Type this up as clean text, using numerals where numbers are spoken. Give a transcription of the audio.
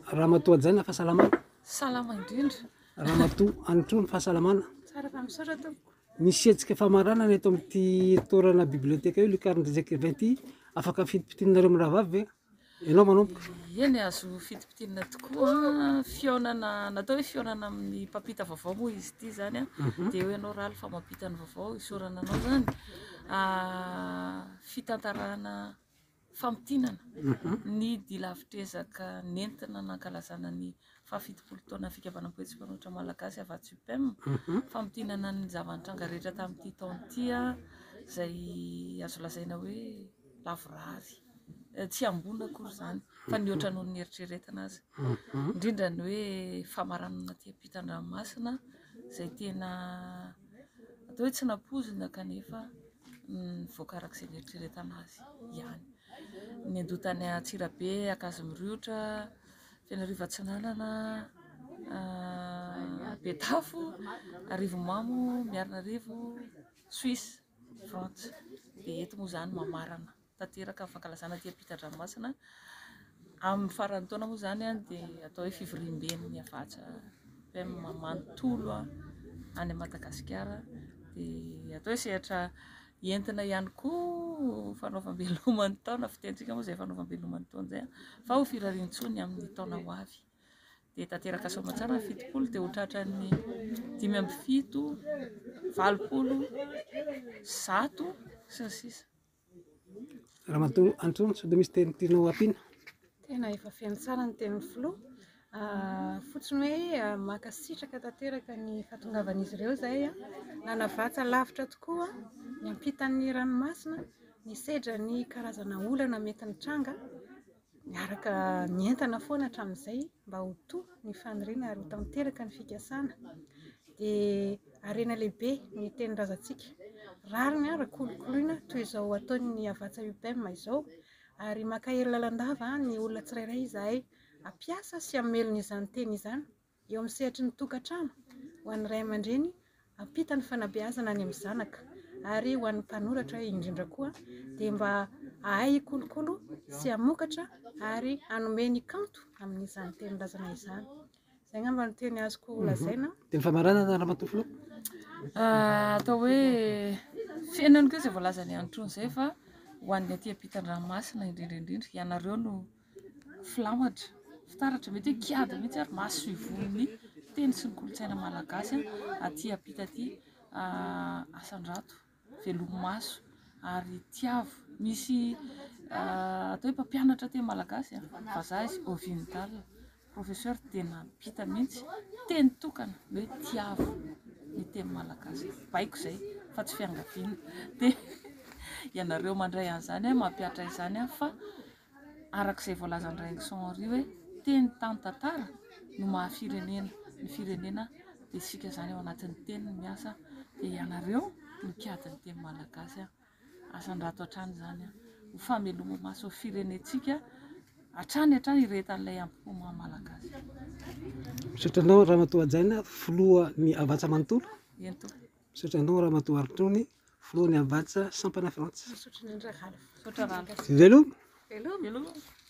Ramatoa Jaina fahasalamana. Salama indrindra. Ramatoa Antrony fahasalamana. Tsara fa misaotra tompoko. Misy hetsika famarana eto amin'ity toerana biblioteka io Lucarne-Jacques 20 afaka fitipitininareo amin'ny rahavavy ve? Ianao manomboka. Eny azo fitipitinina tokoa fionana natao hoe fionana amin'ny mpampita vaovao moa izy ity zany a dia hoe ianao raha fa mampita ny vaovao isorana anao zany fitantarana fampitinana ny dilavitrezaka nentina nankalazana ny fahafitopolo taona fikavanam-poetsim-panoatra malagasy avatsy UPM fampitinana ny zava-nitranga rehetra tamin'ity taon'ity izay azo lazaina hoe lavorary tsy ambonina akory zany fa ny ohatran'ny ny eritreretana azy indrindra ny hoe famaranana Ampitan-dranomasina izay tena atao hoe tsy nampozina kanefa voakarak'izay eritreretana azy ihany. Ny andotany Antsirabe, Akazimiriotra, Fianareva-Tsinanana, Betafo, Arivomamo, Miarinarivo, Suisse, Frantsa. Dia eto moa zany mamarana tanteraka ny fankalazana aty Ampitan-dranomasina amin'ny faran'ny taona moa zany dia atao hoe fivoriam-ben'ny avatsa manontolo any Madagasikara dia atao hoe sehatra entina ihany koa fanaovam-beloman'ny taona fitentsika moa izay fanaovam-beloman'ny taona izay fa ho firarian-tsony amin'ny taona ho avy dia tanteraka soamantsara ny fitopolo dia ho tratran'ny 570, 80, 100 sy ny sisa. Ramatoa Antrony sao dia misy teny tianao ampiana? Tena efa feno tsara ny tenin'ny filoha fotsiny hoe makasitraka tanteraka ny fahatongavan'izy ireo izay nanavatsa lavitra tokoa ny ampitan'ny ranomasina ny sedra ny karazana olana mety nitranga miaraka ny entana foana hatramin'izay mba ho toa ny faniriana ary ho tanteraka ny fikasana dia harena lehibe ny tenin-drazantsika rariny ary kolokoloina toy izao ataon'ny avatsa UPM izao ary maka hery lalandava ny olona tsirairay izahay ampiasa sy hamelona izany teny izany eo amin'ny sehatry ny tokantrano ho an'ny ray aman-dreny ampita ny fanabeazana any amin'ny zanaka ary ho an'ny mpanoratra indrindra koa dia mba ahay kolokolo sy hamokatra ary hanomeny kanto amin'izany tenin-drazana izany. Izay ngamba ny teny azoko lazaina. Teny famarana na Ramatoa Filoha? Atao hoe fiainany koa izay voalazany Antrony izay fa ho an'ny aty Ampitan-dranomasina indrindra ianareo no filamatra fitaratra mety hoe kiady mihitsy ary maso ivon'ny teny sy ny kolotsaina malagasy aty ampita aty Asandrato velomaso ary tiavo misy atao hoe mpampianatra teny malagasy vazaha izy Ovintal professeur tena ampita mihitsy teny tokana hoe tiavo ny teny malagasy baiko izay fa tsy fiangaviana dia ianareo mandray an'izany mampiatra izany fa arak'izay voalazan'ny Rainson Henri hoe teny tantantara no mahafirenena ny firenena dia isika zany ao anatin'ny teny ny miasa dia ianareo no kiadin'ny teny malagasy Asandrato hatrany zany ho fameloma maso firenetsika hatrany iretan'ilay ampomo malagasy. Misaotra anao Ramatoa Jaina filoha ny avatsa manontolo. Ento. Misaotra anao Ramatoa Antrony filoha ny avatsa sampana Frantsa. Misaotra indrindra Ralph. Misaotra Ralph. Veloma. Veloma.